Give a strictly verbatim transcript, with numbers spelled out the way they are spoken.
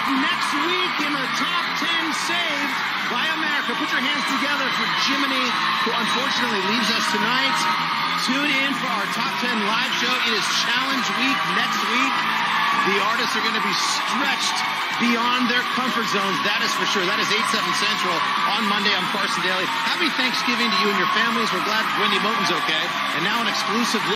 next week in the top ten saved by America. Put your hands together for Jiminy, who unfortunately leaves us tonight. Tune in for our top ten live show. It is Challenge Week next week. The artists are going to be stretched beyond their comfort zones. That is for sure. That is eight, seven Central on Monday. I'm Carson Daly. Happy Thanksgiving to you and your families. We're glad Wendy Moten's okay. And now an exclusive